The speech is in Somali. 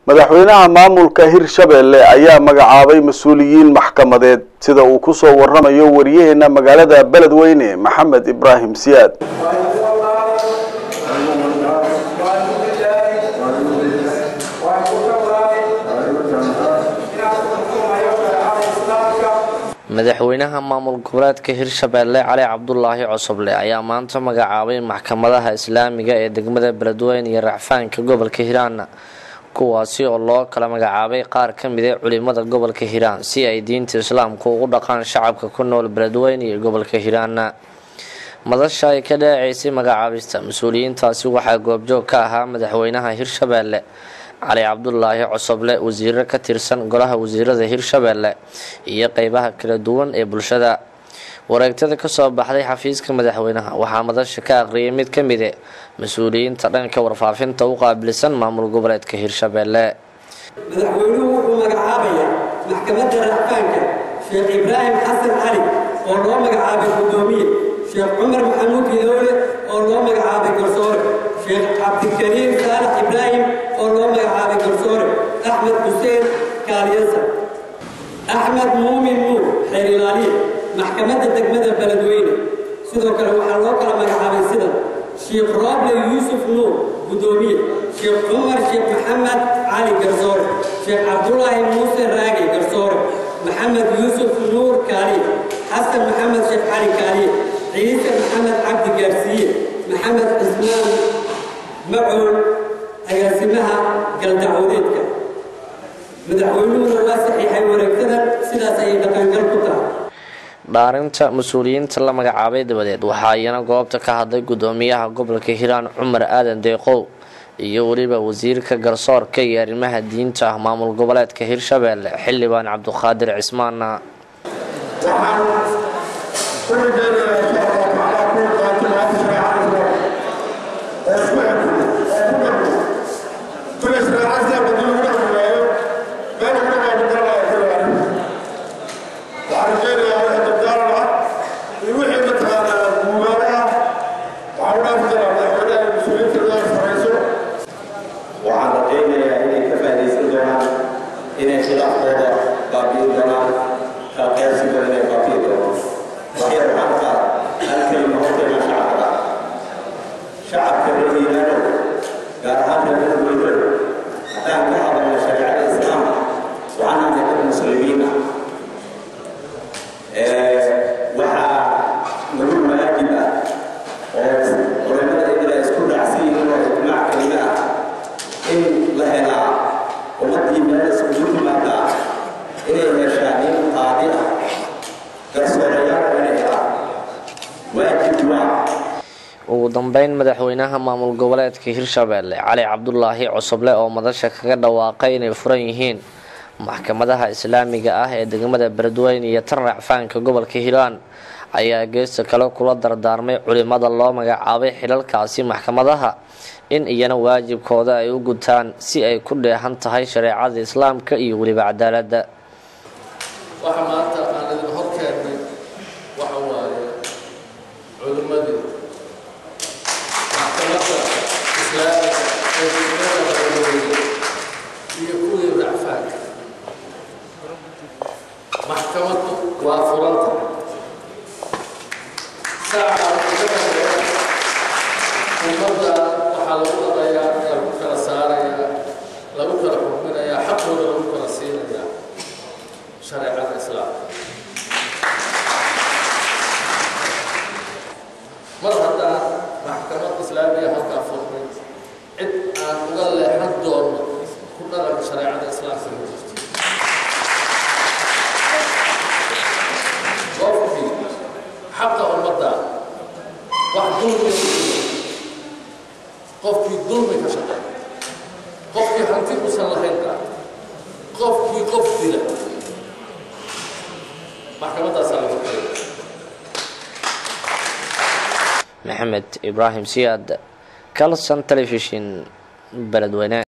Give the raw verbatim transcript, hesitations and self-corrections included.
madaxweynaha maamulka Hirshabelle ayaa magacaabay mas'uuliyiin maxkamadeed sida uu ku soo warramayo wariyaheena magaalada Beledweyne Maxamed Ibrahim Siyaad. madaxweynaha maamul goboleedka Hirshabelle Cali Cabdullaahi Cosoble ayaa maanta magacaabay maxkamadaha islaamiga ee degmada Beledweyne iyo Racfaanka gobolka Hiiraan kuwaasi oo loo kala magacaabay qaar ka mid ah culimada gobolka Hiiraan si ay diinta islaamka ugu dhaqaan shacabka ku nool Beledweyne iyo gobolka Hiiraan. madasha ay ka dhaceysay magacaabista mas'uuliyiintaasi waxaa goobjoog ka ahaa madaxweynaha Hirshabelle Cali Cabdullaahi Cosoble, wasiir ka tirsan golaha wasiirada Hirshabelle iyo qaybaha kala duwan ee bulshada. wareegtada ka soo baxday xafiiska madaxweynaha waxaa madasha ka aqriyay mid ka mid ah mas'uuliyiinta dhanka warfaafinta u qaabilsan maamul goboleedka Hirshabelle. madaxweynuhu wuxuu magacaabayaa maxkamadda Racfaanka Sheekh Ibraahim Xasan Cali oo loo magacaabay gudoomiye, Sheekh Cumar Maxamuud Hidoole oo loo magacaabay garsoore, Sheekh Cabdikariim Saalax Ibraahim oo loo magacaabay garsoore, Axmed Xuseen Kaaliyasa, Axmed Muumin Nuur xeer ilaaliye maxkamadda degmada Beledweyne. sidoo kale waxaa loo kala magacaabay sida Sheekh Roble Yuusuf Nuur gudoomiye, Sheekh Cumar Sheekh Maxamed Cali garsoore, Sheekh Cabdullaahi Muuse Raagi garsoore, Maxamed Yuusuf Nuur Kaali, Xasan Maxamed Sheekh Cali Kaali, Ciise Maxamed Cabdi Gaarsiye, Maxamed Cismaan Macuul agaasimaha galdacwadeedka. madaxweynuhuna waa saxiixay wareegtada sidaas ay dhaqangal ku tahay. dhaarinta mas'uuliyiinta la magacaabay dabadeed waxaa iyana goobta ka hadlay gudoomiyaha gobolka Hiiraan Cumar Aadan Deeqow iyo waliba wasiirka garsoorka iyo arrimaha diinta maamul goboleedka Hirshabelle Xildhibaan Cabduqaadir Cismaan. ugu dambeyn madaxweynaha maamul goboleedka Hirshabelle Cali Cabdullaahi Cosoble oo madasha kaga dhawaaqay inay furan yihiin maxkamadaha islaamiga ah ee degmada Beledweyne iyo Racfaanka gobolka Hiiraan ayaa geesta kale kula dardaarmay culimada loo magacaabay xilalkaasi maxkamadaha in iyana waajibkooda ay u gutaan si ay ku dheehan tahay shariicada islaamka iyo waliba cadaaladda. waxa maanta aan idin hor keenay waxa waaye culimadii maxkamadda islaamiga ee degmada Beledweyne iyo kuwii Racfaanka. maxkamaddu waa furanta saaca ummadda waxaa lagu dhaqayaa lagu kala saarayaa lagu kala xukminayaa xaqooda lagu kala siinayaa shareecada islaamka. mar haddaan maxkamad islaamiga halkaa furnay cid aan uga leexan doono ku dhaqanka shareecada islaamka ma jirto. qofkii xaqa ummadda wax dulmi qofkii dulmi ka shaqeeya, qofkii hanti usan lahayn ka qofkii qof dila maxkamadaasaa lagu xiray. Maxamed Ibrahim Siyaad, Kalson Television, Beledweyne.